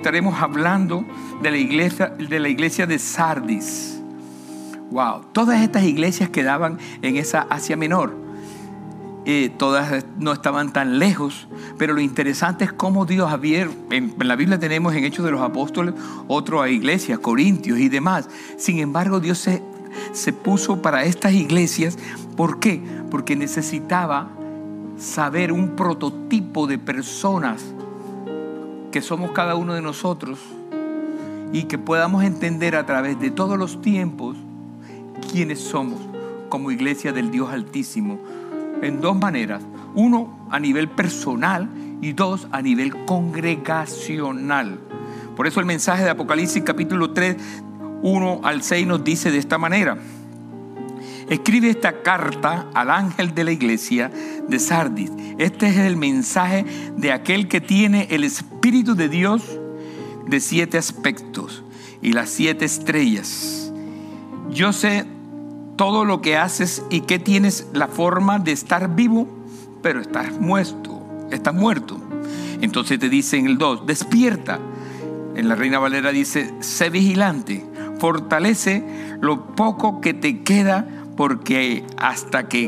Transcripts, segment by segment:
estaremos hablando de la iglesia de Sardis. Wow, todas estas iglesias quedaban en esa Asia Menor. Todas no estaban tan lejos, pero lo interesante es cómo Dios había, en la Biblia tenemos en Hechos de los Apóstoles otra iglesia, Corintios y demás. Sin embargo, Dios se puso para estas iglesias. ¿Por qué? Porque necesitaba saber un prototipo de personas que somos cada uno de nosotros y que podamos entender a través de todos los tiempos quiénes somos como iglesia del Dios Altísimo. En dos maneras: uno, a nivel personal, y dos, a nivel congregacional. Por eso el mensaje de Apocalipsis capítulo 3, 1 al 6 nos dice de esta manera: escribe esta carta al ángel de la iglesia de Sardis. Este es el mensaje de aquel que tiene el Espíritu de Dios de 7 aspectos y las 7 estrellas. Yo sé todo lo que haces y que tienes la forma de estar vivo, pero estás muerto. Entonces te dice en el 2, despierta. En la Reina Valera dice, sé vigilante, fortalece lo poco que te queda, porque hasta que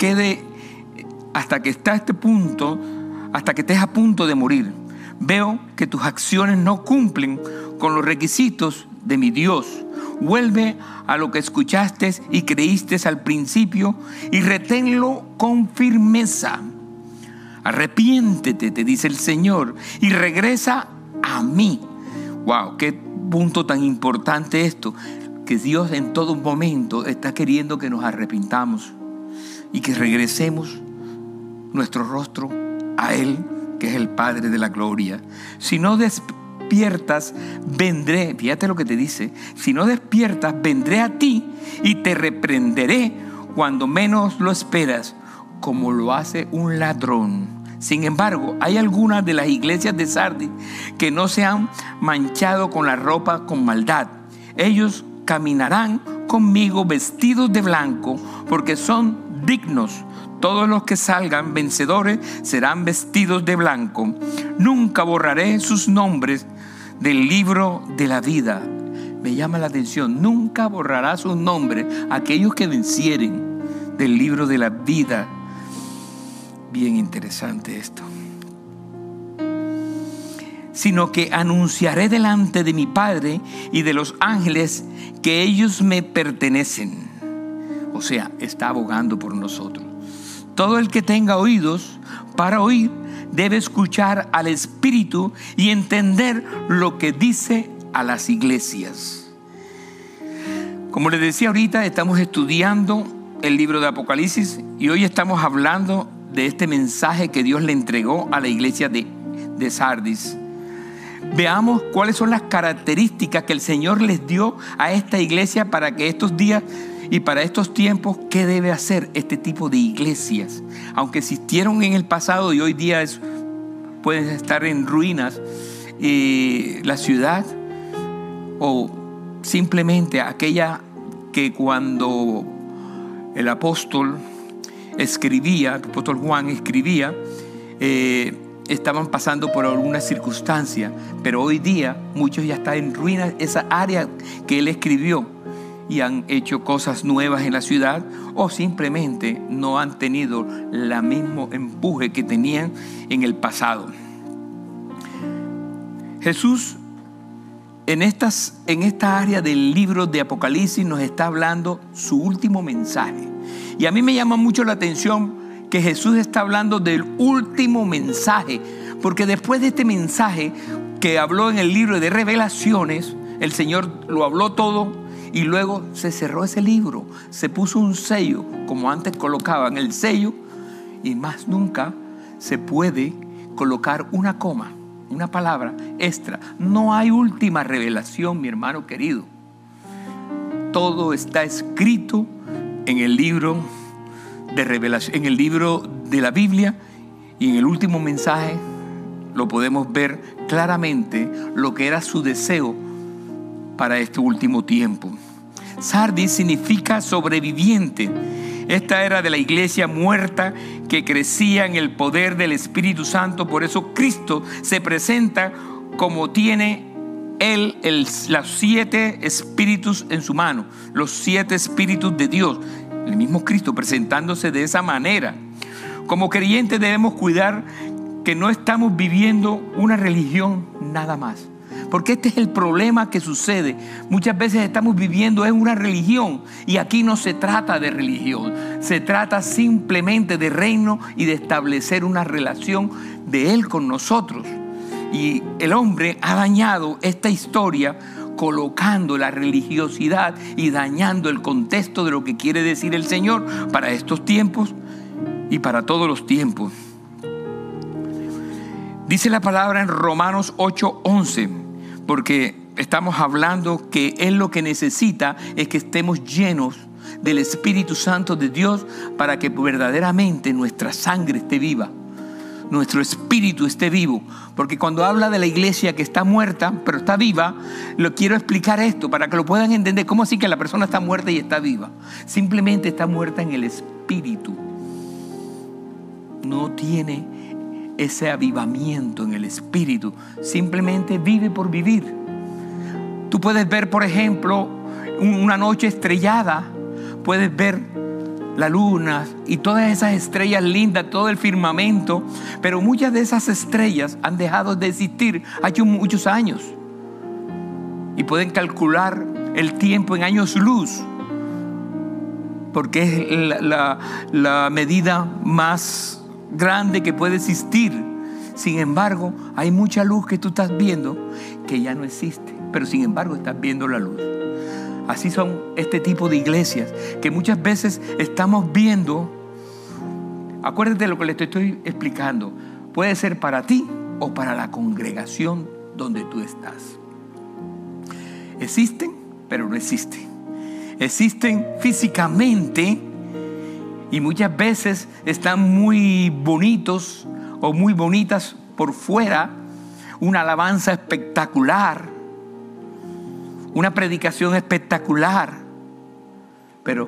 estés a punto de morir, veo que tus acciones no cumplen con los requisitos de mi Dios. Vuelve a lo que escuchaste y creíste al principio y reténlo con firmeza. Arrepiéntete, te dice el Señor, y regresa a mí. Wow, qué punto tan importante esto, que Dios en todo momento está queriendo que nos arrepintamos y que regresemos nuestro rostro a Él, que es el Padre de la gloria. Si no despiertas, vendré, fíjate lo que te dice, si no despiertas, vendré a ti y te reprenderé cuando menos lo esperas, como lo hace un ladrón. Sin embargo, hay algunas de las iglesias de Sardis que no se han manchado con la ropa con maldad. Ellos caminarán conmigo vestidos de blanco, porque son dignos. Todos los que salgan vencedores serán vestidos de blanco. Nunca borraré sus nombres del libro de la vida. Me llama la atención, nunca borrará sus nombres aquellos que vencieren del libro de la vida. Bien interesante esto. Sino que anunciaré delante de mi Padre y de los ángeles que ellos me pertenecen. O sea, está abogando por nosotros. Todo el que tenga oídos para oír debe escuchar al Espíritu y entender lo que dice a las iglesias. Como les decía ahorita, estamos estudiando el libro de Apocalipsis y hoy estamos hablando de este mensaje que Dios le entregó a la iglesia de Sardis. Veamos cuáles son las características que el Señor les dio a esta iglesia para que estos días y para estos tiempos, ¿qué debe hacer este tipo de iglesias? Aunque existieron en el pasado y hoy día pueden estar en ruinas la ciudad, o simplemente aquella que cuando el apóstol Juan escribía, estaban pasando por alguna circunstancia, pero hoy día muchos ya están en ruinas, esa área que él escribió, y han hecho cosas nuevas en la ciudad, o simplemente no han tenido el mismo empuje que tenían en el pasado. Jesús en esta área del libro de Apocalipsis nos está hablando su último mensaje, y a mí me llama mucho la atención que Jesús está hablando del último mensaje, porque después de este mensaje que habló en el libro de Revelaciones, el Señor lo habló todo y luego se cerró ese libro, se puso un sello, como antes colocaban el sello, y más nunca se puede colocar una coma, una palabra extra. No hay última revelación, mi hermano querido. Todo está escrito en el libro de revelación, en el libro de la Biblia, y en el último mensaje lo podemos ver claramente lo que era su deseo para este último tiempo. Sardis significa sobreviviente. Esta era de la iglesia muerta que crecía en el poder del Espíritu Santo. Por eso Cristo se presenta como tiene él los 7 espíritus en su mano, los 7 espíritus de Dios, el mismo Cristo presentándose de esa manera. Como creyentes debemos cuidar que no estamos viviendo una religión nada más, porque este es el problema que sucede. Muchas veces estamos viviendo en una religión, y aquí no se trata de religión, se trata simplemente de reino y de establecer una relación de Él con nosotros. Y el hombre ha dañado esta historia colocando la religiosidad y dañando el contexto de lo que quiere decir el Señor para estos tiempos y para todos los tiempos. Dice la palabra en Romanos 8:11, porque estamos hablando que Él lo que necesita es que estemos llenos del Espíritu Santo de Dios para que verdaderamente nuestra sangre esté viva, nuestro espíritu esté vivo. Porque cuando habla de la iglesia que está muerta pero está viva, lo quiero explicar esto para que lo puedan entender. ¿Cómo así que la persona está muerta y está viva? Simplemente está muerta en el espíritu. No tiene ese avivamiento en el espíritu, simplemente vive por vivir. Tú puedes ver, por ejemplo, una noche estrellada, puedes ver la luna y todas esas estrellas lindas, todo el firmamento, pero muchas de esas estrellas han dejado de existir hace muchos años, y pueden calcular el tiempo en años luz, porque es la medida más grande que puede existir. Sin embargo, hay mucha luz que tú estás viendo que ya no existe, pero sin embargo estás viendo la luz. Así son este tipo de iglesias que muchas veces estamos viendo. Acuérdate de lo que le estoy explicando. Puede ser para ti o para la congregación donde tú estás. Existen, pero no existen. Existen físicamente y muchas veces están muy bonitos o muy bonitas por fuera, una alabanza espectacular, una predicación espectacular, pero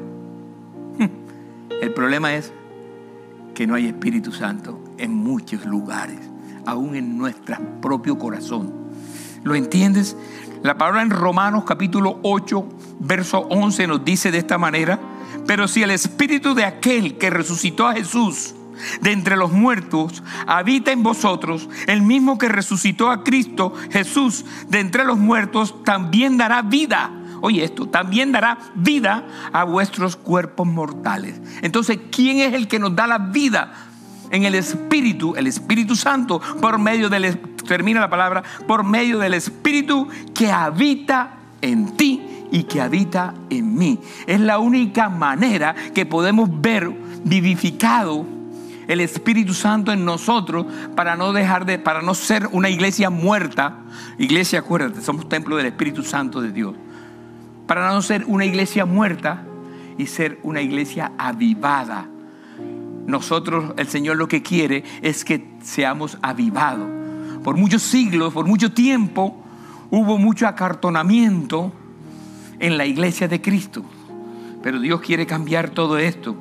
el problema es que no hay Espíritu Santo en muchos lugares, aún en nuestro propio corazón. ¿Lo entiendes? La palabra en Romanos capítulo 8, verso 11 nos dice de esta manera: pero si el Espíritu de aquel que resucitó a Jesús de entre los muertos habita en vosotros, el mismo que resucitó a Cristo Jesús de entre los muertos, también dará vida. Oye esto, también dará vida a vuestros cuerpos mortales. Entonces, ¿quién es el que nos da la vida? En el Espíritu Santo, por medio del, termina la palabra, por medio del Espíritu que habita en ti y que habita en mí. Es la única manera que podemos ver vivificado el Espíritu Santo en nosotros, para no ser una iglesia muerta. Iglesia, acuérdate, somos templo del Espíritu Santo de Dios. Para no ser una iglesia muerta y ser una iglesia avivada. Nosotros, el Señor lo que quiere es que seamos avivados. Por muchos siglos, por mucho tiempo, hubo mucho acartonamiento en la iglesia de Cristo. Pero Dios quiere cambiar todo esto.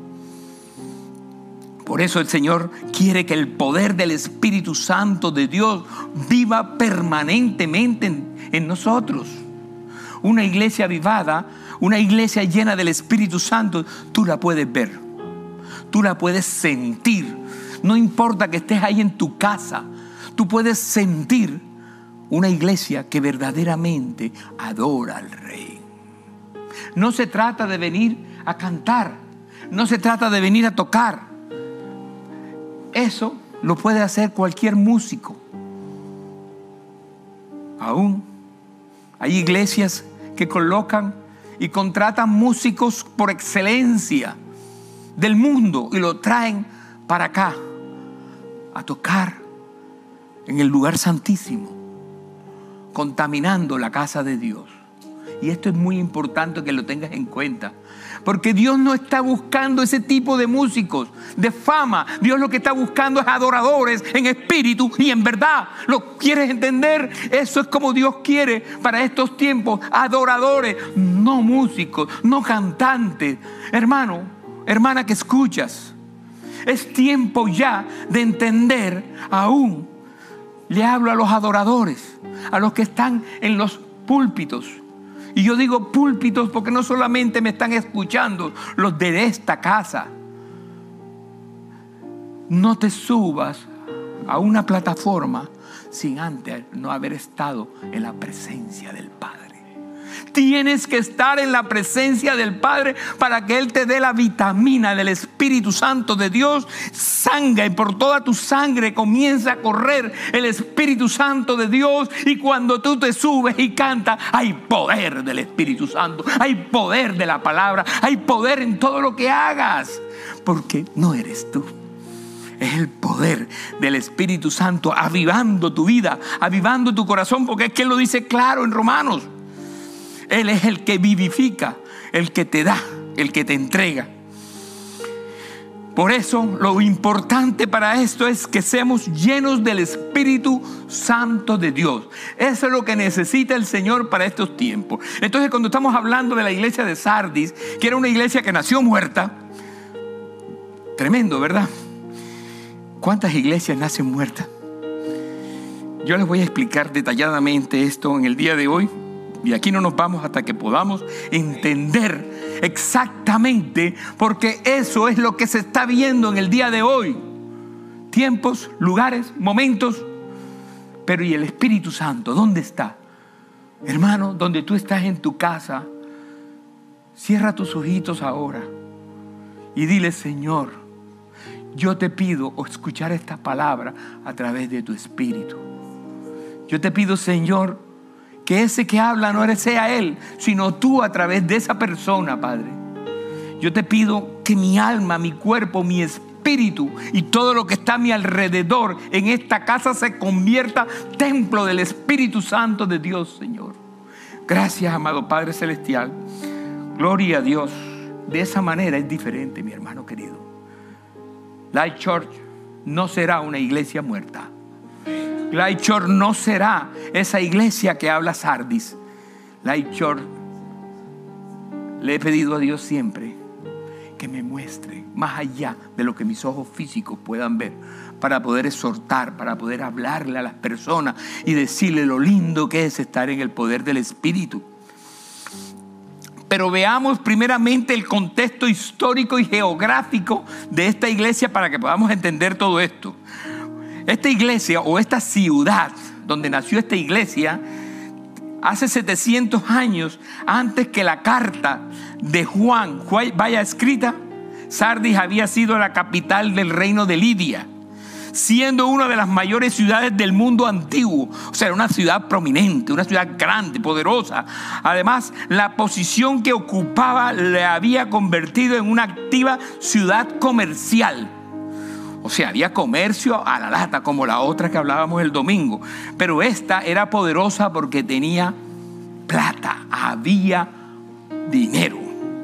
Por eso el Señor quiere que el poder del Espíritu Santo de Dios viva permanentemente en nosotros. Una iglesia avivada, una iglesia llena del Espíritu Santo, tú la puedes ver, tú la puedes sentir. No importa que estés ahí en tu casa, tú puedes sentir una iglesia que verdaderamente adora al Rey. No se trata de venir a cantar, no se trata de venir a tocar. Eso lo puede hacer cualquier músico. Aún hay iglesias que colocan y contratan músicos por excelencia del mundo y lo traen para acá a tocar en el lugar santísimo, contaminando la casa de Dios. Y esto es muy importante que lo tengas en cuenta, porque Dios no está buscando ese tipo de músicos de fama. Dios lo que está buscando es adoradores en espíritu y en verdad. ¿Lo quieres entender? Eso es como Dios quiere para estos tiempos: adoradores, no músicos, no cantantes. Hermano, hermana que escuchas, es tiempo ya de entender. Aún le hablo a los adoradores, a los que están en los púlpitos. Y yo digo púlpitos porque no solamente me están escuchando los de esta casa. No te subas a una plataforma sin antes no haber estado en la presencia del Padre. Tienes que estar en la presencia del Padre para que Él te dé la vitamina del Espíritu Santo de Dios. Sangre, y por toda tu sangre comienza a correr el Espíritu Santo de Dios. Y cuando tú te subes y cantas, hay poder del Espíritu Santo, hay poder de la palabra, hay poder en todo lo que hagas. Porque no eres tú. Es el poder del Espíritu Santo avivando tu vida, avivando tu corazón, porque es que Él lo dice claro en Romanos. Él es el que vivifica, el que te da, el que te entrega. Por eso lo importante para esto es que seamos llenos del Espíritu Santo de Dios. Eso es lo que necesita el Señor para estos tiempos. Entonces, cuando estamos hablando de la iglesia de Sardis, que era una iglesia que nació muerta, tremendo, ¿verdad? ¿Cuántas iglesias nacen muertas? Yo les voy a explicar detalladamente esto en el día de hoy. Y aquí no nos vamos hasta que podamos entender exactamente, porque eso es lo que se está viendo en el día de hoy. Tiempos, lugares, momentos. Pero ¿y el Espíritu Santo? ¿Dónde está? Hermano, donde tú estás en tu casa, cierra tus ojitos ahora y dile: Señor, yo te pido escuchar esta palabra a través de tu Espíritu. Yo te pido, Señor, que ese que habla no sea Él, sino tú a través de esa persona, Padre. Yo te pido que mi alma, mi cuerpo, mi espíritu y todo lo que está a mi alrededor en esta casa se convierta templo del Espíritu Santo de Dios, Señor. Gracias, amado Padre Celestial. Gloria a Dios. De esa manera es diferente, mi hermano querido. Light Church no será una iglesia muerta. Light Church no será esa iglesia que habla Sardis. Light Church, le he pedido a Dios siempre que me muestre más allá de lo que mis ojos físicos puedan ver, para poder exhortar, para poder hablarle a las personas y decirle lo lindo que es estar en el poder del Espíritu. Pero veamos primeramente el contexto histórico y geográfico de esta iglesia para que podamos entender todo esto. Esta iglesia o esta ciudad donde nació esta iglesia, hace 700 años antes que la carta de Juan vaya escrita, Sardis había sido la capital del reino de Lidia, siendo una de las mayores ciudades del mundo antiguo. O sea, era una ciudad prominente, una ciudad grande, poderosa. Además, la posición que ocupaba le había convertido en una activa ciudad comercial. O sea, había comercio a la lata, como la otra que hablábamos el domingo. Pero esta era poderosa porque tenía plata, había dinero.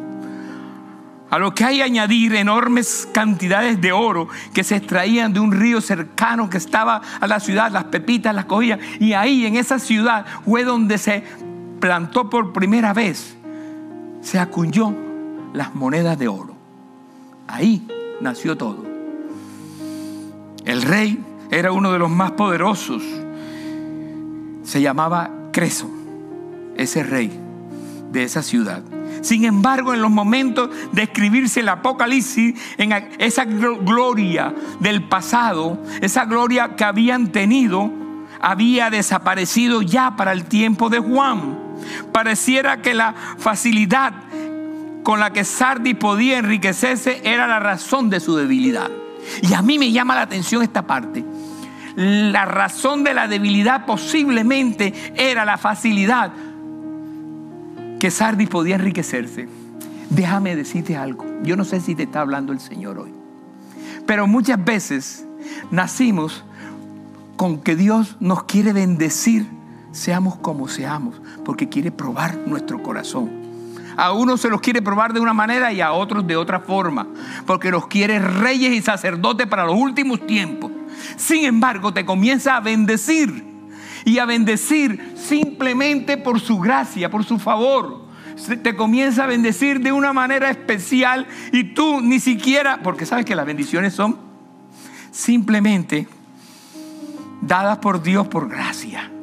A lo que hay que añadir enormes cantidades de oro que se extraían de un río cercano que estaba a la ciudad. Las pepitas las cogían. Y ahí en esa ciudad fue donde se plantó por primera vez, se acuñó las monedas de oro. Ahí nació todo. El rey era uno de los más poderosos. Se llamaba Creso, ese rey de esa ciudad. Sin embargo, en los momentos de escribirse el Apocalipsis, en esa gloria del pasado, esa gloria que habían tenido, había desaparecido ya para el tiempo de Juan. Pareciera que la facilidad con la que Sardis podía enriquecerse era la razón de su debilidad. Y a mí me llama la atención esta parte. La razón de la debilidad posiblemente era la facilidad que Sardis podía enriquecerse. Déjame decirte algo. Yo no sé si te está hablando el Señor hoy, pero muchas veces nacimos con que Dios nos quiere bendecir, seamos como seamos, porque quiere probar nuestro corazón. A unos se los quiere probar de una manera y a otros de otra forma, porque los quiere reyes y sacerdotes para los últimos tiempos. Sin embargo, te comienza a bendecir, y a bendecir simplemente por su gracia, por su favor. Te comienza a bendecir de una manera especial y tú ni siquiera, porque sabes que las bendiciones son simplemente dadas por Dios por gracia.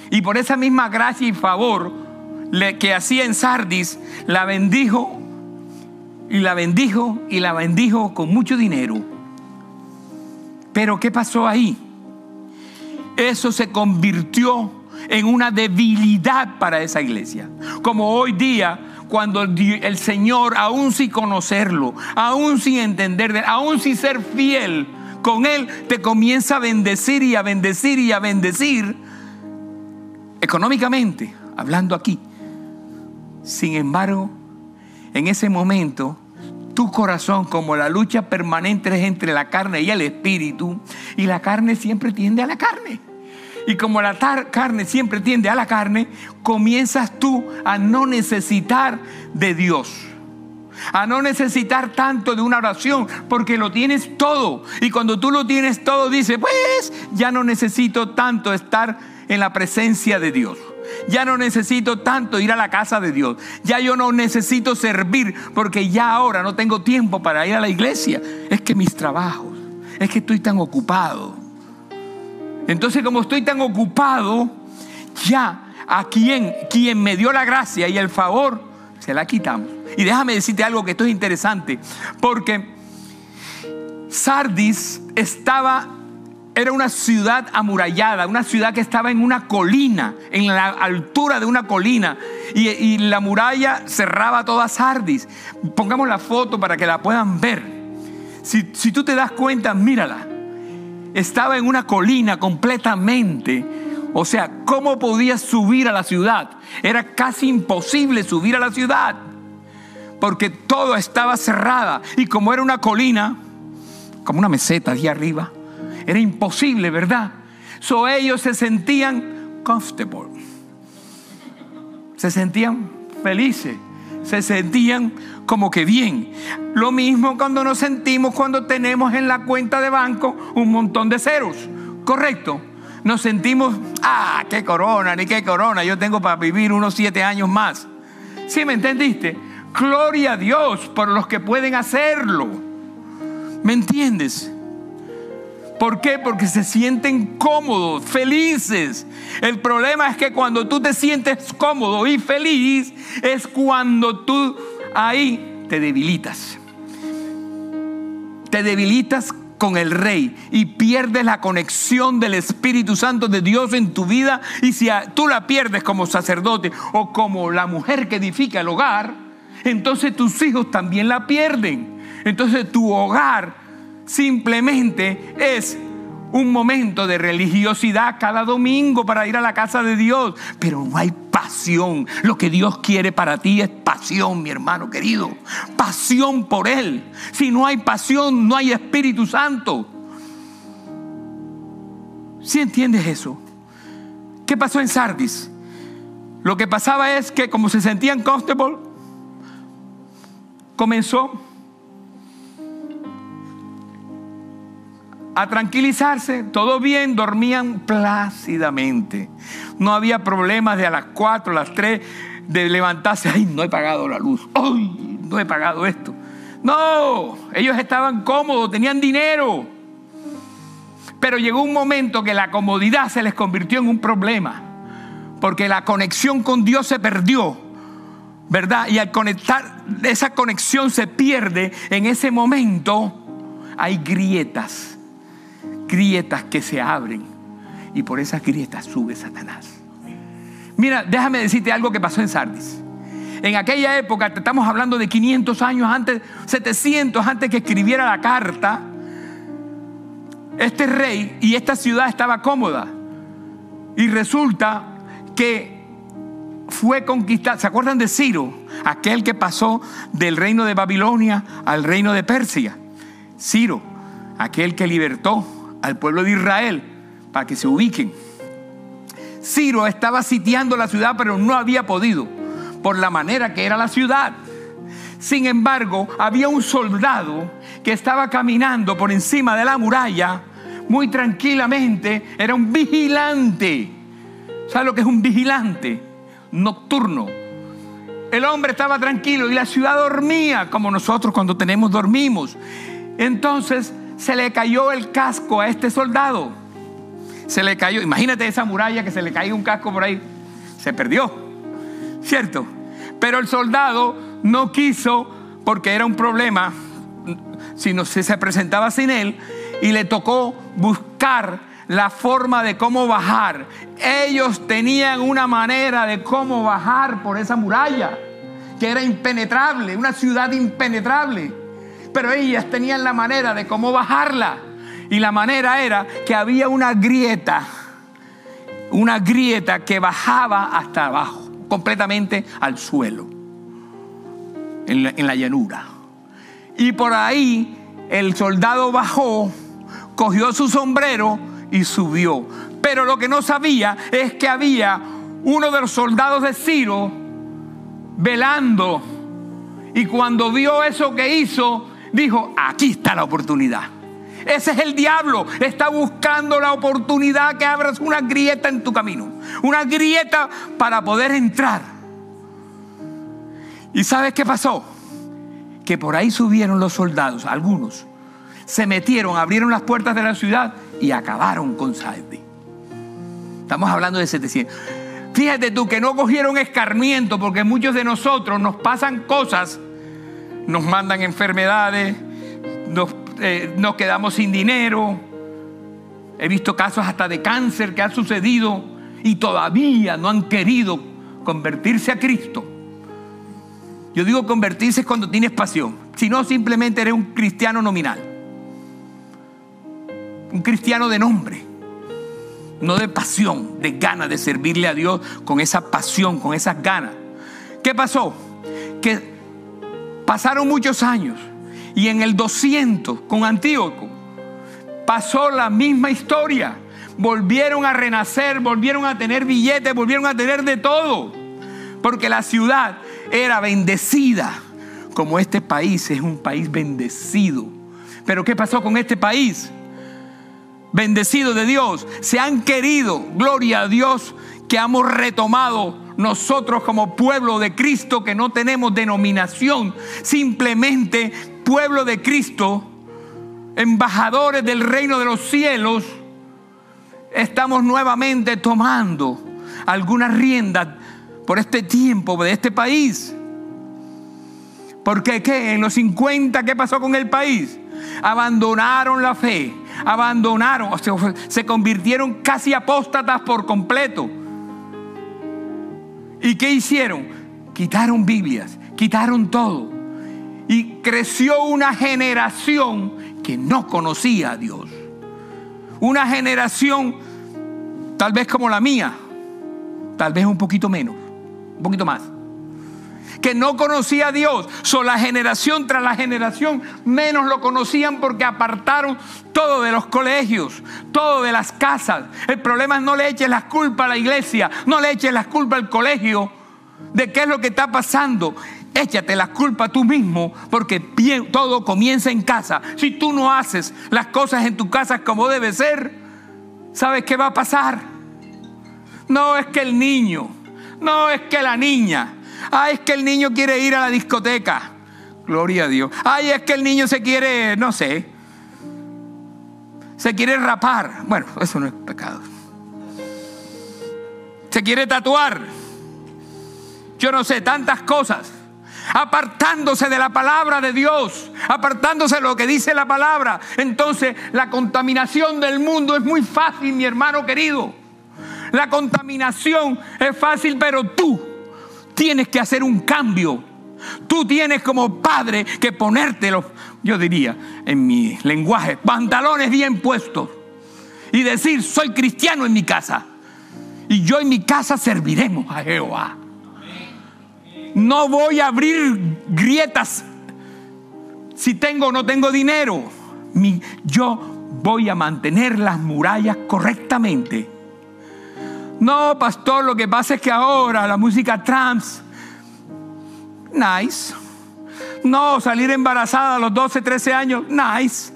Y por esa misma gracia y favor que hacía en Sardis, la bendijo y la bendijo y la bendijo con mucho dinero. Pero ¿qué pasó ahí? Eso se convirtió en una debilidad para esa iglesia. Como hoy día, cuando el Señor, aún sin conocerlo, aún sin entender de él, aún sin ser fiel con él, te comienza a bendecir y a bendecir y a bendecir económicamente, hablando aquí. Sin embargo, en ese momento, tu corazón, como la lucha permanente es entre la carne y el espíritu, y la carne siempre tiende a la carne. Y como la carne siempre tiende a la carne, comienzas tú a no necesitar de Dios, a no necesitar tanto de una oración, porque lo tienes todo. Y cuando tú lo tienes todo, dices, pues ya no necesito tanto estar en la presencia de Dios. Ya no necesito tanto ir a la casa de Dios. Ya yo no necesito servir, porque ya ahora no tengo tiempo para ir a la iglesia. Es que mis trabajos, es que estoy tan ocupado. Entonces, como estoy tan ocupado, ya a quien me dio la gracia y el favor, se la quitamos. Y déjame decirte algo que esto es interesante, porque Sardis era una ciudad amurallada, una ciudad que estaba en una colina, en la altura de una colina, y la muralla cerraba toda Sardis. Pongamos la foto para que la puedan ver. Si tú te das cuenta, mírala. Estaba en una colina completamente. O sea, ¿cómo podías subir a la ciudad? Era casi imposible subir a la ciudad, porque todo estaba cerrada. Y como era una colina, como una meseta allí arriba, era imposible, ¿verdad? So ellos se sentían comfortable, se sentían felices, se sentían como que bien. Lo mismo cuando nos sentimos cuando tenemos en la cuenta de banco un montón de ceros, ¿correcto? Nos sentimos, qué corona, ni qué corona, yo tengo para vivir unos 7 años más. ¿Sí me entendiste? Gloria a Dios por los que pueden hacerlo. ¿Me entiendes? ¿Por qué? Porque se sienten cómodos, felices. El problema es que cuando tú te sientes cómodo y feliz, es cuando tú ahí te debilitas. Te debilitas con el Rey y pierdes la conexión del Espíritu Santo de Dios en tu vida. Y si tú la pierdes como sacerdote o como la mujer que edifica el hogar, entonces tus hijos también la pierden. Entonces tu hogar simplemente es un momento de religiosidad cada domingo para ir a la casa de Dios, pero no hay pasión. Lo que Dios quiere para ti es pasión, mi hermano querido, pasión por Él. Si no hay pasión, no hay Espíritu Santo. ¿Sí entiendes eso? ¿Qué pasó en Sardis? Lo que pasaba es que como se sentían comfortable, comenzó a tranquilizarse, todo bien, dormían plácidamente. No había problemas de a las 4, a las 3 de levantarse. Ay, no he pagado la luz. Ay, no he pagado esto. No, ellos estaban cómodos, tenían dinero. Pero llegó un momento que la comodidad se les convirtió en un problema, porque la conexión con Dios se perdió, ¿verdad? Y al conectar, esa conexión se pierde. En ese momento hay grietas que se abren, y por esas grietas sube Satanás. Mira, déjame decirte algo que pasó en Sardis. En aquella época, te estamos hablando de 500 años antes, 700 antes que escribiera la carta, este rey y esta ciudad estaba cómoda, y resulta que fue conquistada. ¿Se acuerdan de Ciro? Aquel que pasó del reino de Babilonia al reino de Persia. Ciro, aquel que libertó al pueblo de Israel, para que se ubiquen. Ciro estaba sitiando la ciudad, pero no había podido por la manera que era la ciudad. Sin embargo, había un soldado que estaba caminando por encima de la muralla muy tranquilamente. Era un vigilante. ¿Sabes lo que es un vigilante? Nocturno. El hombre estaba tranquilo y la ciudad dormía, como nosotros cuando dormimos. Entonces se le cayó el casco a este soldado. Se le cayó. Imagínate esa muralla que se le caiga un casco por ahí. Se perdió, ¿cierto? Pero el soldado no quiso, porque era un problema, si se presentaba sin él, y le tocó buscar la forma de cómo bajar. Ellos tenían una manera de cómo bajar por esa muralla, que era impenetrable, una ciudad impenetrable. Pero ellas tenían la manera de cómo bajarla. Y la manera era que había una grieta que bajaba hasta abajo, completamente al suelo, en la llanura. Y por ahí el soldado bajó, cogió su sombrero y subió. Pero lo que no sabía es que había uno de los soldados de Ciro velando. Y cuando vio eso que hizo, dijo: aquí está la oportunidad. Ese es el diablo. Está buscando la oportunidad que abras una grieta en tu camino. Una grieta para poder entrar. ¿Y sabes qué pasó? Que por ahí subieron los soldados, algunos. Se metieron, abrieron las puertas de la ciudad y acabaron con Sardis. Estamos hablando de 700. Fíjate tú que no cogieron escarmiento, porque muchos de nosotros nos pasan cosas, nos mandan enfermedades, nos quedamos sin dinero. He visto casos hasta de cáncer que han sucedido y todavía no han querido convertirse a Cristo. Yo digo convertirse es cuando tienes pasión. Si no, simplemente eres un cristiano nominal. Un cristiano de nombre, no de pasión, de ganas de servirle a Dios con esa pasión, con esas ganas. ¿Qué pasó? Que pasaron muchos años y en el 200 con Antíoco pasó la misma historia. Volvieron a renacer, volvieron a tener billetes, volvieron a tener de todo, porque la ciudad era bendecida, como este país es un país bendecido. Pero ¿qué pasó con este país? Bendecido de Dios. Se han querido, gloria a Dios, que hemos retomado nosotros como pueblo de Cristo, que no tenemos denominación, simplemente pueblo de Cristo, embajadores del reino de los cielos. Estamos nuevamente tomando algunas riendas por este tiempo de este país. Porque ¿qué? En los 50, ¿qué pasó con el país? Abandonaron la fe, abandonaron, o sea, se convirtieron casi apóstatas por completo. ¿Y qué hicieron? Quitaron Biblias, quitaron todo. Y creció una generación que no conocía a Dios. Una generación tal vez como la mía, tal vez un poquito menos, un poquito más, que no conocía a Dios. La generación tras la generación menos lo conocían, porque apartaron todo de los colegios, todo de las casas. El problema es: no le eches las culpas a la iglesia, no le eches las culpas al colegio de qué es lo que está pasando. Échate las culpas tú mismo, porque todo comienza en casa. Si tú no haces las cosas en tu casa como debe ser, ¿sabes qué va a pasar? No es que el niño, no es que la niña, es que el niño quiere ir a la discoteca. Gloria a Dios. Es que el niño se quiere, no sé, se quiere rapar. Bueno, eso no es pecado. Se quiere tatuar. Yo no sé, tantas cosas. Apartándose de la palabra de Dios, apartándose de lo que dice la palabra. Entonces la contaminación del mundo es muy fácil, mi hermano querido. La contaminación es fácil, pero tú tienes que hacer un cambio. Tú tienes como padre que ponerte yo diría en mi lenguaje, pantalones bien puestos y decir: soy cristiano en mi casa y yo en mi casa serviremos a Jehová. No voy a abrir grietas si tengo o no tengo dinero. Yo voy a mantener las murallas correctamente. No, pastor, lo que pasa es que ahora la música trance, nice. No, salir embarazada a los 12, 13 años, nice.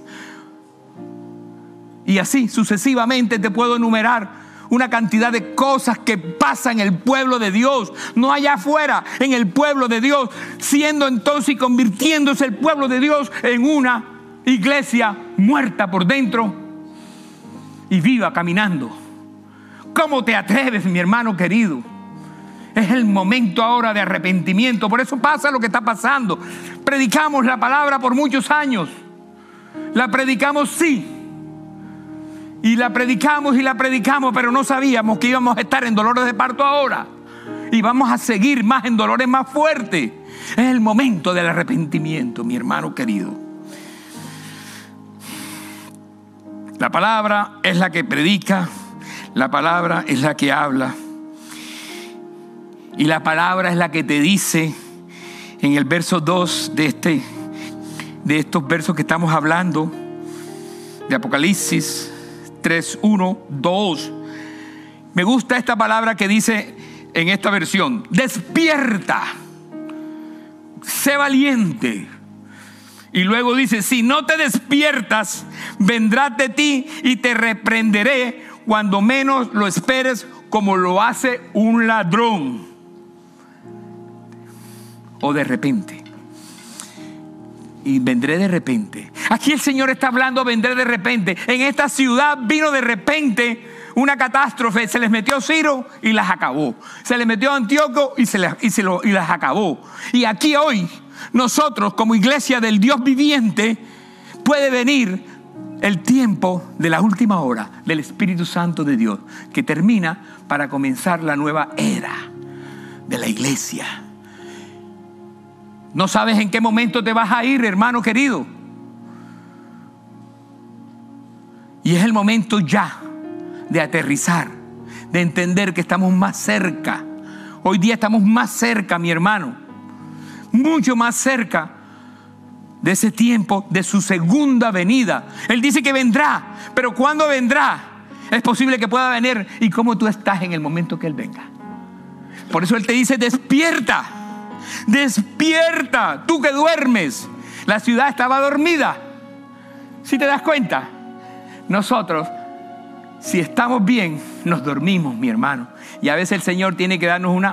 Y así sucesivamente te puedo enumerar una cantidad de cosas que pasan en el pueblo de Dios, no allá afuera, en el pueblo de Dios, siendo entonces y convirtiéndose el pueblo de Dios en una iglesia muerta por dentro. y viva caminando. ¿Cómo te atreves, mi hermano querido? Es el momento ahora de arrepentimiento. Por eso pasa lo que está pasando. Predicamos la palabra por muchos años. La predicamos, sí. Y la predicamos, pero no sabíamos que íbamos a estar en dolores de parto ahora. Y vamos a seguir más en dolores más fuertes. Es el momento del arrepentimiento, mi hermano querido. La palabra es la que predica. La palabra es la que habla. Y la palabra es la que te dice en el verso 2 de estos versos que estamos hablando, de Apocalipsis 3, 1, 2. Me gusta esta palabra que dice en esta versión: despierta, sé valiente. Y luego dice: si no te despiertas, vendrá de ti y te reprenderé cuando menos lo esperes, como lo hace un ladrón. O de repente. Y vendré de repente. Aquí el Señor está hablando, vendré de repente. En esta ciudad vino de repente una catástrofe. Se les metió Ciro y las acabó. Se les metió Antíoco y las acabó. Y aquí hoy, nosotros como iglesia del Dios viviente, puede venir el tiempo de la última hora del Espíritu Santo de Dios, que termina para comenzar la nueva era de la iglesia. No sabes en qué momento te vas a ir, hermano querido. Y es el momento ya de aterrizar, de entender que estamos más cerca. Hoy día estamos más cerca, mi hermano, mucho más cerca de ese tiempo, de su segunda venida. Él dice que vendrá, pero ¿cuándo vendrá? Es posible que pueda venir y cómo tú estás en el momento que Él venga. Por eso Él te dice: despierta. Despierta, tú que duermes. La ciudad estaba dormida. Si te das cuenta, nosotros, si estamos bien, nos dormimos, mi hermano. Y a veces el Señor tiene que darnos una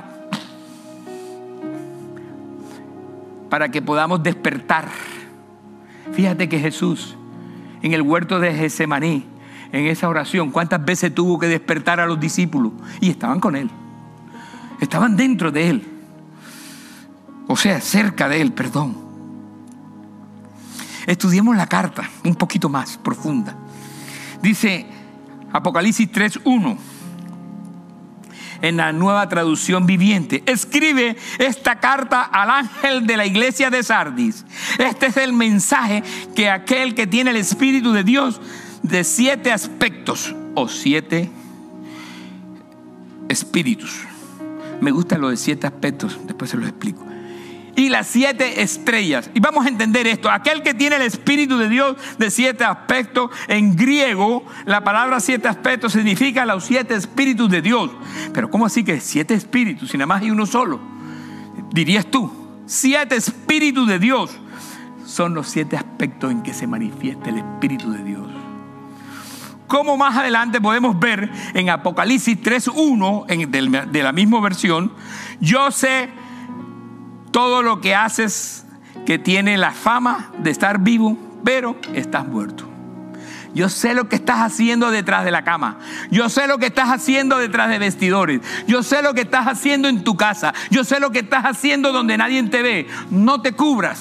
para que podamos despertar. Fíjate que Jesús, en el huerto de Getsemaní, en esa oración, ¿cuántas veces tuvo que despertar a los discípulos? Y estaban con Él. Estaban dentro de Él. O sea, cerca de Él, perdón. Estudiemos la carta un poquito más profunda. Dice Apocalipsis 3:1 en la Nueva Traducción Viviente: escribe esta carta al ángel de la iglesia de Sardis. Este es el mensaje que aquel que tiene el Espíritu de Dios de 7 aspectos o 7 espíritus. Me gusta lo de 7 aspectos, después se los explico. Y las 7 estrellas. Y vamos a entender esto. Aquel que tiene el Espíritu de Dios de 7 aspectos. En griego, la palabra 7 aspectos significa los 7 espíritus de Dios. Pero ¿cómo así que 7 espíritus? Si nada más hay uno solo. Dirías tú, 7 espíritus de Dios. Son los 7 aspectos en que se manifiesta el Espíritu de Dios. Como más adelante podemos ver en Apocalipsis 3:1 de la misma versión: yo sé todo lo que haces, que tiene la fama de estar vivo, pero estás muerto. Yo sé lo que estás haciendo detrás de la cama. Yo sé lo que estás haciendo detrás de vestidores. Yo sé lo que estás haciendo en tu casa. Yo sé lo que estás haciendo donde nadie te ve. No te cubras.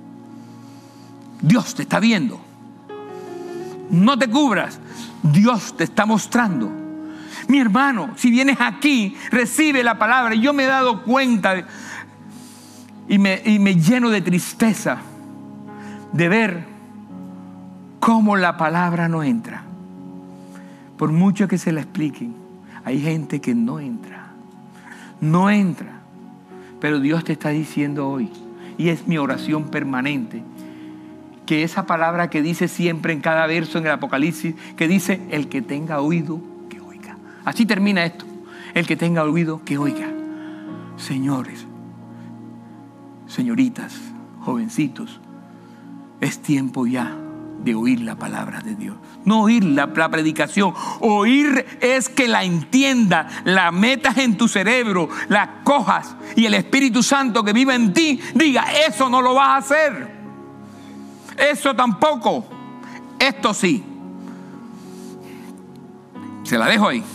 Dios te está viendo. No te cubras. Dios te está mostrando. Mi hermano, si vienes aquí, recibe la palabra. Yo me he dado cuenta y me lleno de tristeza de ver cómo la palabra no entra. Por mucho que se la expliquen, hay gente que no entra. No entra. Pero Dios te está diciendo hoy, y es mi oración permanente, que esa palabra que dice siempre en cada verso en el Apocalipsis, que dice: el que tenga oído, que oiga. Así termina esto: el que tenga oído, que oiga. Señores, señoritas, jovencitos, es tiempo ya de oír la palabra de Dios. No oír la predicación. Oír es que la entiendas, la metas en tu cerebro, la cojas, y el Espíritu Santo que vive en ti diga: eso no lo vas a hacer, eso tampoco, esto sí. Se la dejo ahí.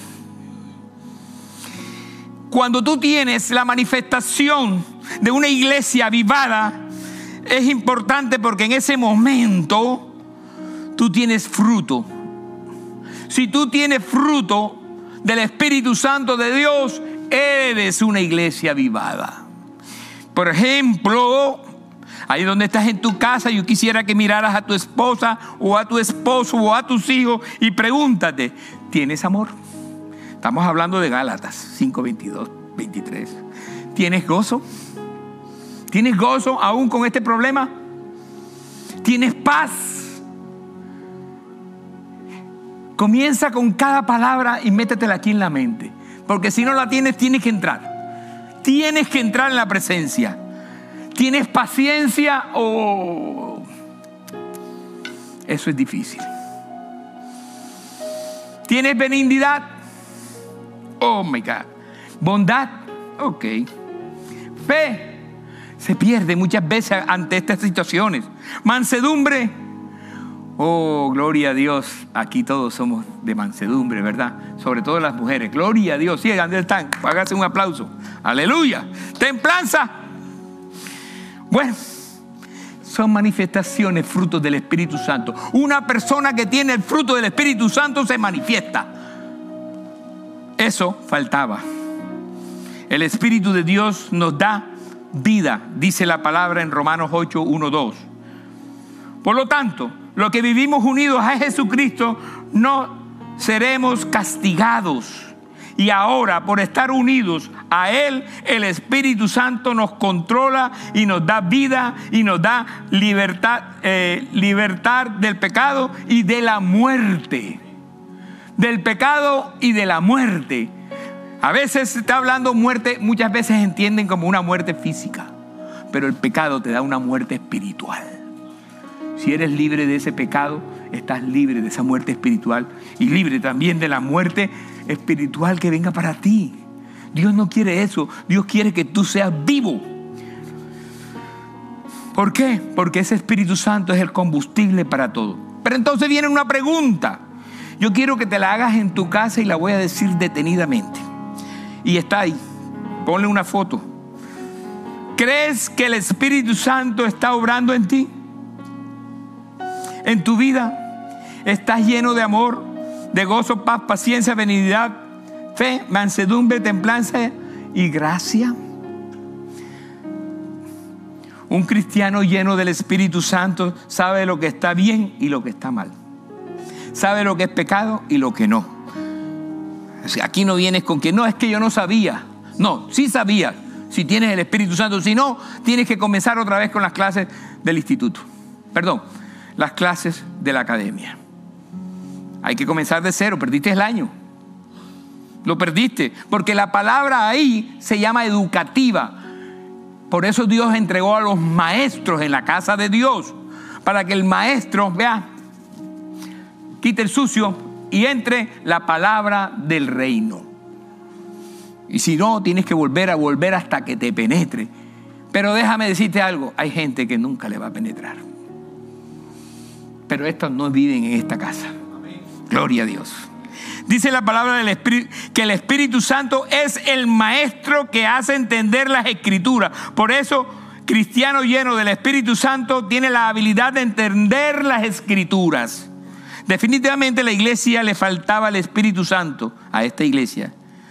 Cuando tú tienes la manifestación de una iglesia avivada, es importante porque en ese momento tú tienes fruto. Si tú tienes fruto del Espíritu Santo de Dios, eres una iglesia avivada. Por ejemplo, ahí donde estás en tu casa, yo quisiera que miraras a tu esposa o a tu esposo o a tus hijos y pregúntate, ¿tienes amor? Estamos hablando de Gálatas 5, 22, 23. ¿Tienes gozo? ¿Tienes gozo aún con este problema? ¿Tienes paz? Comienza con cada palabra y métetela aquí en la mente. Porque si no la tienes, tienes que entrar. Tienes que entrar en la presencia. ¿Tienes paciencia o...? Eso es difícil. ¿Tienes benignidad? Oh my God. ¿Bondad? Ok. Fe. Se pierde muchas veces ante estas situaciones. Mansedumbre. Oh, gloria a Dios. Aquí todos somos de mansedumbre, ¿verdad? Sobre todo las mujeres. Gloria a Dios. Sí, ¿dónde están? Hágase un aplauso. Aleluya. Templanza. Bueno, son manifestaciones, frutos del Espíritu Santo. Una persona que tiene el fruto del Espíritu Santo se manifiesta. Eso faltaba. El Espíritu de Dios nos da vida, dice la palabra en Romanos 8, 1, 2. Por lo tanto, los que vivimos unidos a Jesucristo no seremos castigados. Y ahora, por estar unidos a Él, el Espíritu Santo nos controla y nos da vida y nos da libertad del pecado y de la muerte. Del pecado y de la muerte. A veces se está hablando muerte, muchas veces entienden como una muerte física, pero el pecado te da una muerte espiritual. Si eres libre de ese pecado, estás libre de esa muerte espiritual y libre también de la muerte espiritual que venga para ti. Dios no quiere eso. Dios quiere que tú seas vivo. ¿Por qué? Porque ese Espíritu Santo es el combustible para todo. Pero entonces viene una pregunta. Yo quiero que te la hagas en tu casa y la voy a decir detenidamente. Y está ahí. Ponle una foto. ¿Crees que el Espíritu Santo está obrando en ti? En tu vida. ¿Estás lleno de amor, de gozo, paz, paciencia, benignidad, fe, mansedumbre, templanza y gracia? Un cristiano lleno del Espíritu Santo sabe lo que está bien y lo que está mal. Sabe lo que es pecado y lo que no. Aquí no vienes con que no, es que yo no sabía. No, sí sabías si tienes el Espíritu Santo. Si no, tienes que comenzar otra vez con las clases del instituto. Perdón, las clases de la academia. Hay que comenzar de cero. Perdiste el año. Lo perdiste. Porque la palabra ahí se llama educativa. Por eso Dios entregó a los maestros en la casa de Dios. Para que el maestro, vea, quite el sucio y entre la palabra del reino. Y si no, tienes que volver hasta que te penetre. Pero déjame decirte algo. Hay gente que nunca le va a penetrar. Pero estos no viven en esta casa. Gloria a Dios. Dice la palabra del Espíritu que el Espíritu Santo es el maestro que hace entender las Escrituras. Por eso, cristiano lleno del Espíritu Santo tiene la habilidad de entender las Escrituras. Definitivamente la iglesia le faltaba el Espíritu Santo a esta iglesia.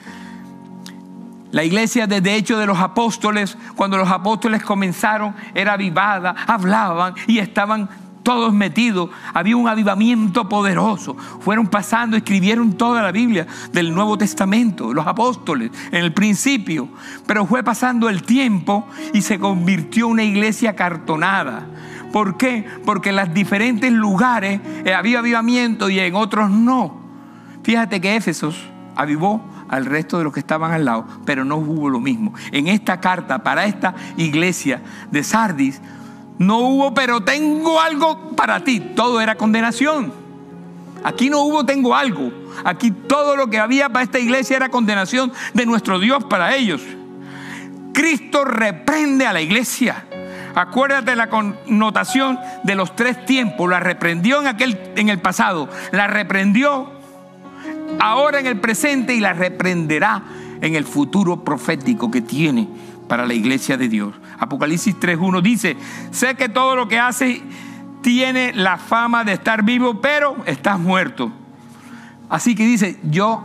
La iglesia desde Hechos de los Apóstoles, cuando los apóstoles comenzaron, era avivada, hablaban y estaban todos metidos. Había un avivamiento poderoso. Fueron pasando, escribieron toda la Biblia del Nuevo Testamento, los apóstoles, en el principio. Pero fue pasando el tiempo y se convirtió en una iglesia cartonada. ¿Por qué? Porque en los diferentes lugares había avivamiento y en otros no. Fíjate que Éfesos avivó al resto de los que estaban al lado, pero no hubo lo mismo. En esta carta para esta iglesia de Sardis no hubo, pero tengo algo para ti. Todo era condenación. Aquí no hubo, tengo algo. Aquí todo lo que había para esta iglesia era condenación de nuestro Dios para ellos. Cristo reprende a la iglesia. Acuérdate la connotación de los 3 tiempos. La reprendió en el pasado, la reprendió ahora en el presente y la reprenderá en el futuro profético que tiene para la iglesia de Dios. Apocalipsis 3:1 dice: sé que todo lo que haces tiene la fama de estar vivo, pero estás muerto. Así que dice, yo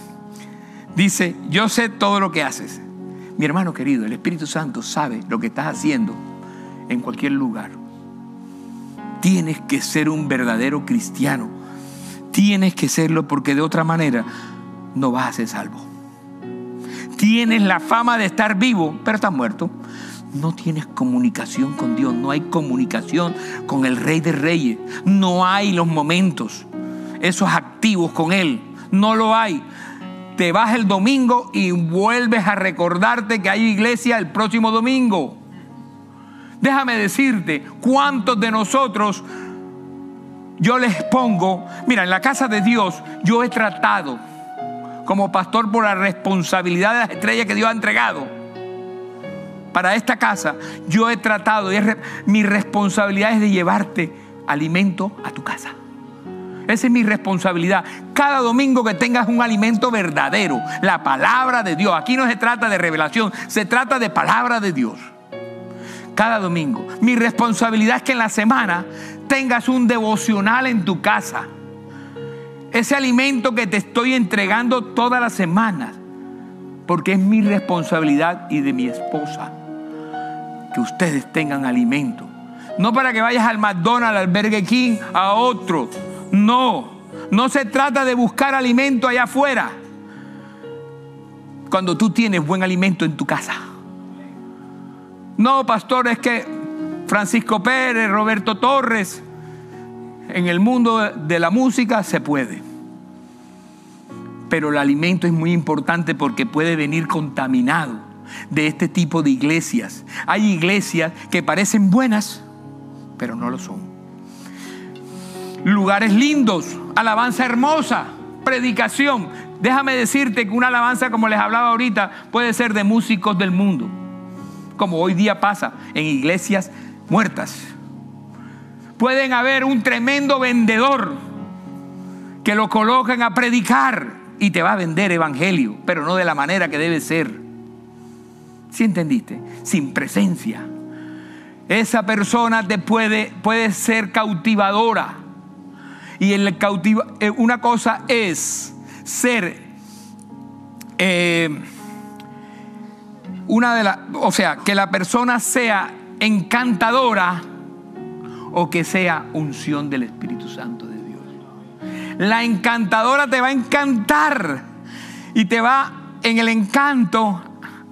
sé todo lo que haces. Mi hermano querido, el Espíritu Santo sabe lo que estás haciendo en cualquier lugar. Tienes que ser un verdadero cristiano. Tienes que serlo, porque de otra manera no vas a ser salvo. Tienes la fama de estar vivo, pero estás muerto. No tienes comunicación con Dios. No hay comunicación con el Rey de Reyes. No hay los momentos esos activos con Él. No lo hay. Te vas el domingo y vuelves a recordarte que hay iglesia el próximo domingo. Déjame decirte, ¿cuántos de nosotros yo les pongo? Mira, en la casa de Dios yo he tratado, como pastor, por la responsabilidad de las estrellas que Dios ha entregado para esta casa, yo he tratado, mi responsabilidad es de llevarte alimento a tu casa. Esa es mi responsabilidad. Cada domingo que tengas un alimento verdadero, la palabra de Dios. Aquí no se trata de revelación, se trata de palabra de Dios. Cada domingo. Mi responsabilidad es que en la semana tengas un devocional en tu casa. Ese alimento que te estoy entregando todas las semanas, porque es mi responsabilidad y de mi esposa que ustedes tengan alimento. No para que vayas al McDonald's, al Burger King, a otro. No se trata de buscar alimento allá afuera, cuando tú tienes buen alimento en tu casa. No, pastor, es que Francisco Pérez, Roberto Torres, en el mundo de la música se puede. Pero el alimento es muy importante, porque puede venir contaminado de este tipo de iglesias. Hay iglesias que parecen buenas, pero no lo son. Lugares lindos, alabanza hermosa, predicación. Déjame decirte que una alabanza, como les hablaba ahorita, puede ser de músicos del mundo, como hoy día pasa en iglesias muertas. Pueden haber un tremendo vendedor que lo colocan a predicar y te va a vender evangelio, pero no de la manera que debe ser. ¿Sí entendiste? Sin presencia. Esa persona te puede ser cautivadora. Y una cosa es ser que la persona sea encantadora, o que sea unción del Espíritu Santo de Dios. La encantadora te va a encantar y te va en el encanto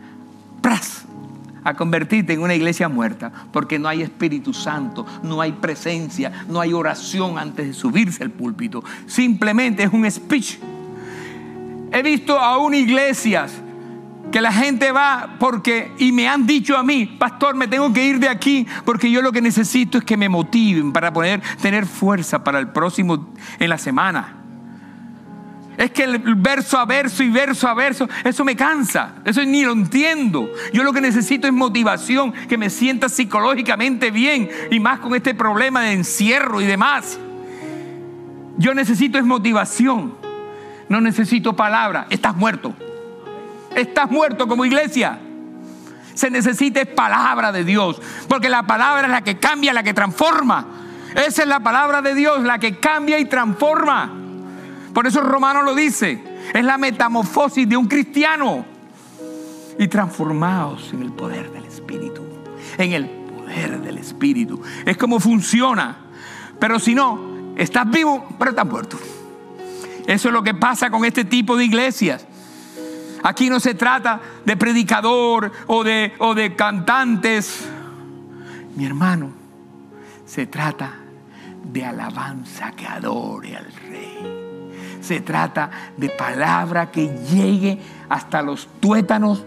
a convertirte en una iglesia muerta, porque no hay Espíritu Santo, no hay presencia, no hay oración antes de subirse al púlpito. Simplemente es un speech. He visto aún iglesias que la gente va y me han dicho a mí: pastor, me tengo que ir de aquí porque yo lo que necesito es que me motiven para poder tener fuerza para el próximo en la semana. Es que el verso a verso y verso a verso, eso me cansa, eso ni lo entiendo. Yo lo que necesito es motivación, que me sienta psicológicamente bien, y más con este problema de encierro y demás. Yo necesito es motivación, no necesito palabra. Estás muerto como iglesia. Se necesita es palabra de Dios, porque la palabra es la que cambia, la que transforma. Esa es la palabra de Dios, la que cambia y transforma. Por eso Romano lo dice, es la metamorfosis de un cristiano. Y transformados en el poder del Espíritu. En el poder del Espíritu. Es como funciona. Pero si no, estás vivo, pero estás muerto. Eso es lo que pasa con este tipo de iglesias. Aquí no se trata de predicador o de cantantes. Mi hermano, se trata de alabanza que adore al Rey. Se trata de palabra que llegue hasta los tuétanos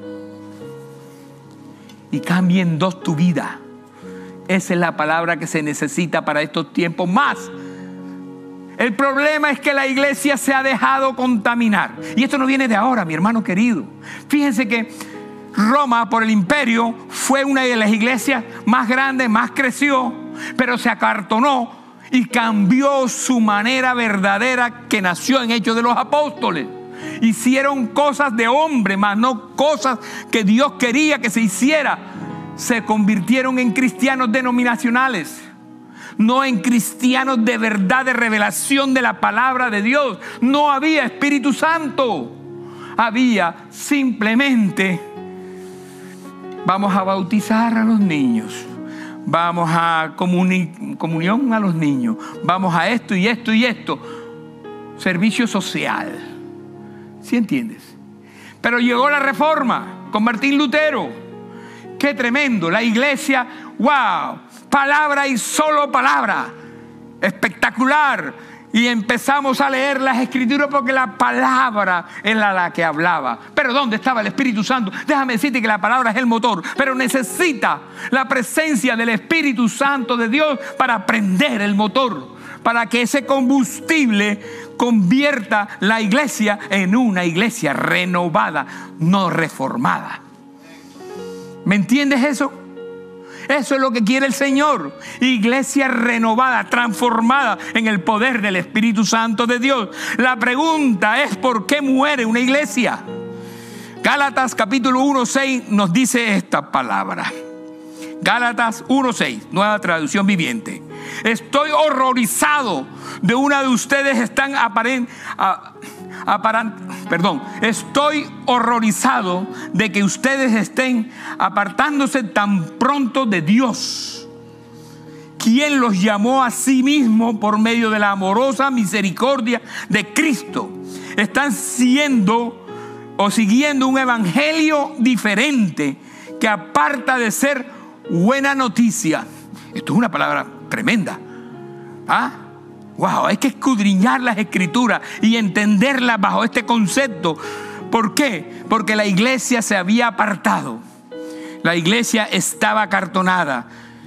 y cambie en dos tu vida. Esa es la palabra que se necesita para estos tiempos más. El problema es que la iglesia se ha dejado contaminar. Y esto no viene de ahora, mi hermano querido. Fíjense que Roma, por el imperio, fue una de las iglesias más grandes, más creció, pero se acartonó y cambió su manera verdadera que nació en Hechos de los Apóstoles. Hicieron cosas de hombre, mas no cosas que Dios quería que se hiciera. Se convirtieron en cristianos denominacionales, no en cristianos de verdad, de revelación de la palabra de Dios. No había Espíritu Santo. Había simplemente: vamos a bautizar a los niños, vamos a comunión a los niños, vamos a esto y esto y esto. Servicio social. ¿Sí entiendes? Pero llegó la Reforma con Martín Lutero. ¡Qué tremendo! La iglesia, ¡wow! Palabra y solo palabra. Espectacular. Y empezamos a leer las Escrituras porque la palabra era la que hablaba. Pero ¿dónde estaba el Espíritu Santo? Déjame decirte que la palabra es el motor, pero necesita la presencia del Espíritu Santo de Dios para prender el motor, para que ese combustible convierta la iglesia en una iglesia renovada, no reformada. ¿Me entiendes eso? Eso es lo que quiere el Señor. Iglesia renovada, transformada en el poder del Espíritu Santo de Dios. La pregunta es: ¿por qué muere una iglesia? Gálatas capítulo 1:6 nos dice esta palabra. Gálatas 1:6, Nueva Traducción Viviente. Estoy horrorizado de una de ustedes estoy horrorizado de que ustedes estén apartándose tan pronto de Dios, quien los llamó a sí mismo por medio de la amorosa misericordia de Cristo. Están siguiendo un evangelio diferente que aparta de ser buena noticia. Esto es una palabra tremenda. Wow, hay que escudriñar las Escrituras y entenderlas bajo este concepto. ¿Por qué? Porque la iglesia se había apartado. La iglesia estaba acartonada.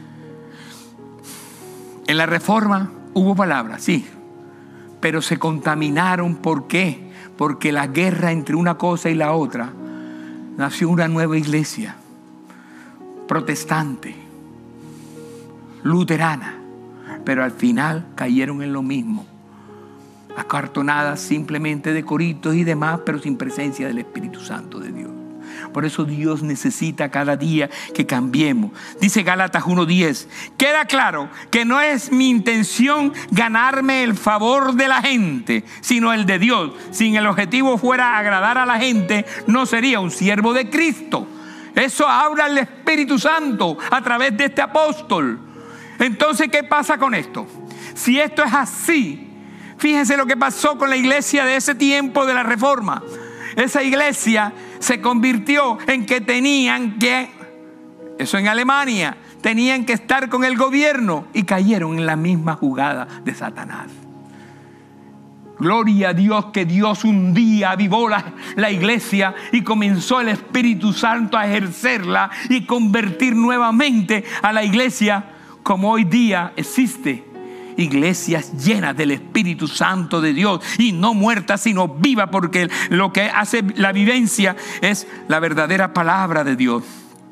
En la Reforma hubo palabras, sí, pero se contaminaron. ¿Por qué? Porque la guerra entre una cosa y la otra, nació una nueva iglesia protestante, luterana, pero al final cayeron en lo mismo, acartonadas simplemente de coritos y demás, pero sin presencia del Espíritu Santo de Dios. Por eso Dios necesita cada día que cambiemos. Dice Gálatas 1:10, queda claro que no es mi intención ganarme el favor de la gente, sino el de Dios. Si el objetivo fuera agradar a la gente, no sería un siervo de Cristo. Eso habla el Espíritu Santo a través de este apóstol. Entonces, ¿qué pasa con esto? Si esto es así, fíjense lo que pasó con la iglesia de ese tiempo de la Reforma. Esa iglesia se convirtió en que tenían que, eso en Alemania, tenían que estar con el gobierno y cayeron en la misma jugada de Satanás. Gloria a Dios que Dios un día avivó la iglesia y comenzó el Espíritu Santo a ejercerla y convertir nuevamente a la iglesia como hoy día existe. Iglesias llenas del Espíritu Santo de Dios y no muertas sino vivas, porque lo que hace la vivencia es la verdadera palabra de Dios.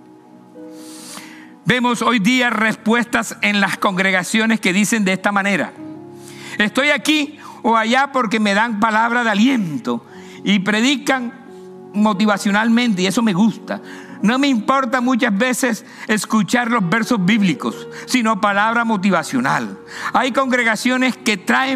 Vemos hoy día respuestas en las congregaciones que dicen de esta manera: estoy aquí o allá porque me dan palabra de aliento y predican motivacionalmente, y eso me gusta. No me importa muchas veces escuchar los versos bíblicos, sino palabra motivacional. Hay congregaciones que traen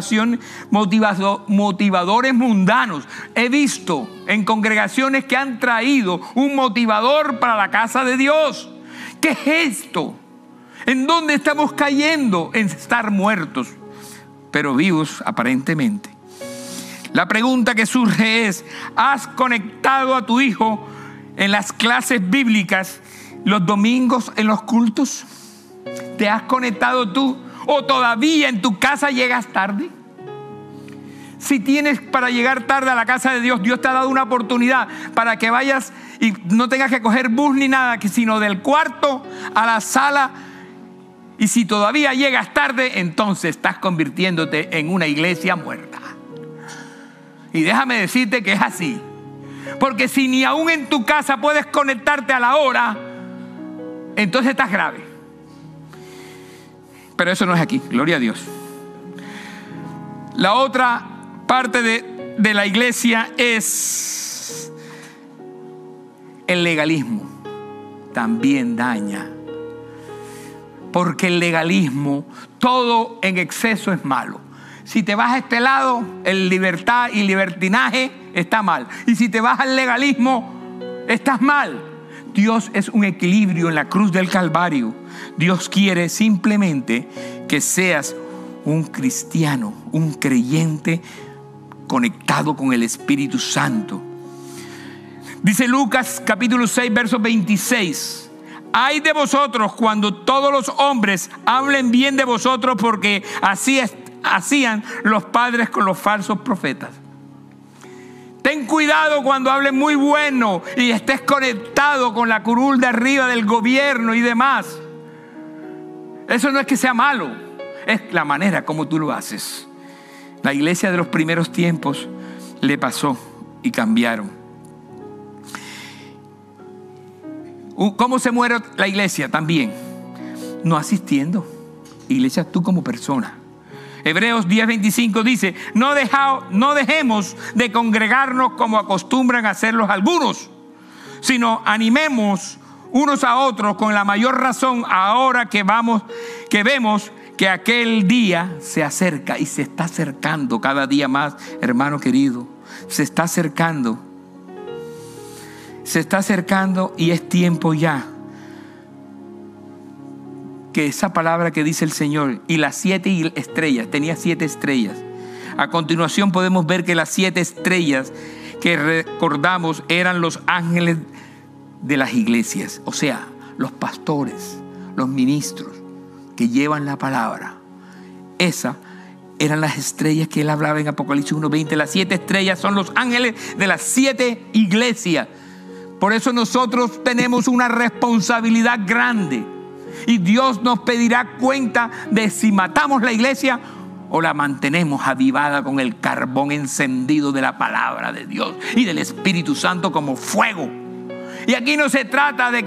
motivadores mundanos. He visto en congregaciones que han traído un motivador para la casa de Dios. ¿Qué es esto? ¿En dónde estamos cayendo? En estar muertos, pero vivos aparentemente. La pregunta que surge es: ¿has conectado a tu hijo en las clases bíblicas los domingos en los cultos? ¿Te has conectado tú? ¿O todavía en tu casa llegas tarde? Si tienes para llegar tarde a la casa de Dios, Dios te ha dado una oportunidad para que vayas y no tengas que coger bus ni nada, sino del cuarto a la sala. Y si todavía llegas tarde, entonces estás convirtiéndote en una iglesia muerta. Y déjame decirte que es así. Porque si ni aún en tu casa puedes conectarte a la hora, entonces estás grave. Pero eso no es aquí, gloria a Dios. La otra parte de la iglesia es el legalismo. También daña. Porque el legalismo, todo en exceso es malo. Si te vas a este lado, el libertad y libertinaje está mal. Y si te vas al legalismo, estás mal. Dios es un equilibrio en la cruz del Calvario. Dios quiere simplemente que seas un cristiano, un creyente conectado con el Espíritu Santo. Dice Lucas capítulo 6, verso 26. Ay de vosotros cuando todos los hombres hablen bien de vosotros, porque así hacían los padres con los falsos profetas. Ten cuidado cuando hables muy bueno y estés conectado con la curul de arriba del gobierno y demás. Eso no es que sea malo, es la manera como tú lo haces. La iglesia de los primeros tiempos le pasó y cambiaron. ¿Cómo se muere la iglesia? También no asistiendo. Iglesia, tú como persona. Hebreos 10:25 dice: no dejemos de congregarnos como acostumbran a hacerlos algunos, sino animemos unos a otros con la mayor razón ahora que vemos que aquel día se acerca, y se está acercando cada día más, hermano querido. Se está acercando. Se está acercando y es tiempo ya que esa palabra que dice el Señor, y las 7 estrellas, tenía 7 estrellas. A continuación podemos ver que las 7 estrellas que recordamos eran los ángeles de las iglesias, o sea, los pastores, los ministros que llevan la palabra. Esas eran las estrellas que él hablaba en Apocalipsis 1:20. Las 7 estrellas son los ángeles de las 7 iglesias. Por eso nosotros tenemos una responsabilidad grande. Y Dios nos pedirá cuenta de si matamos la iglesia o la mantenemos avivada con el carbón encendido de la palabra de Dios y del Espíritu Santo como fuego. Y aquí no se trata de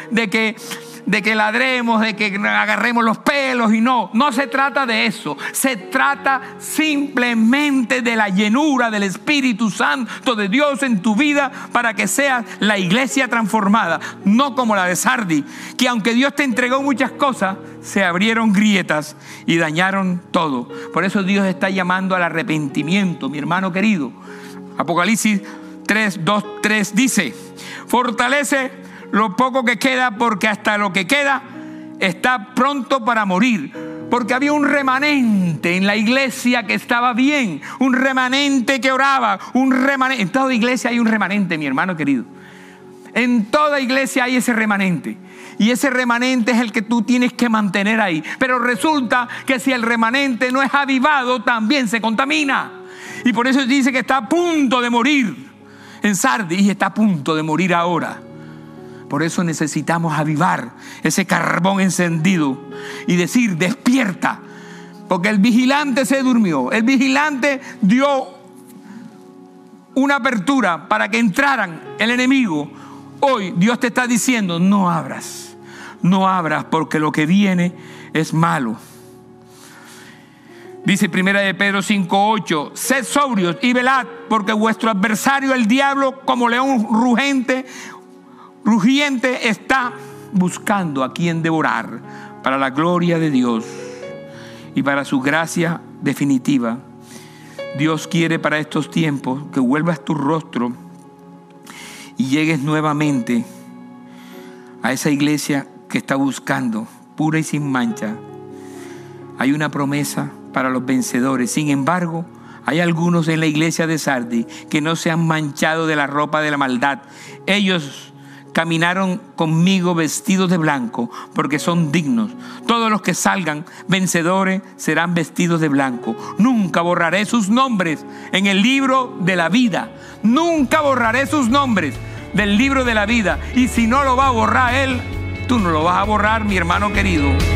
que ladremos, de que agarremos los pelos, y no se trata de eso. Se trata simplemente de la llenura del Espíritu Santo de Dios en tu vida, para que seas la iglesia transformada, no como la de Sardis, que aunque Dios te entregó muchas cosas, se abrieron grietas y dañaron todo. Por eso Dios está llamando al arrepentimiento, mi hermano querido. Apocalipsis 3:2-3 dice: fortalece lo poco que queda, porque hasta lo que queda está pronto para morir. Porque había un remanente en la iglesia que estaba bien, un remanente que oraba, un remanente. En toda iglesia hay un remanente, mi hermano querido. En toda iglesia hay ese remanente. Y ese remanente es el que tú tienes que mantener ahí. Pero resulta que si el remanente no es avivado, también se contamina. Y por eso dice que está a punto de morir en Sardis, y está a punto de morir ahora. Por eso necesitamos avivar ese carbón encendido y decir: despierta. Porque el vigilante se durmió. El vigilante dio una apertura para que entraran el enemigo. Hoy Dios te está diciendo: no abras, porque lo que viene es malo. Dice 1 de Pedro 5:8: sed sobrios y velad, porque vuestro adversario el diablo, como león rugiente, está buscando a quien devorar, para la gloria de Dios y para su gracia definitiva. Dios quiere para estos tiempos que vuelvas tu rostro y llegues nuevamente a esa iglesia que está buscando, pura y sin mancha. Hay una promesa para los vencedores. Sin embargo, hay algunos en la iglesia de Sardis que no se han manchado de la ropa de la maldad. Ellos caminaron conmigo vestidos de blanco, porque son dignos. Todos los que salgan vencedores serán vestidos de blanco. Nunca borraré sus nombres en el libro de la vida. Nunca borraré sus nombres del libro de la vida. Y si no lo va a borrar Él, tú no lo vas a borrar, mi hermano querido.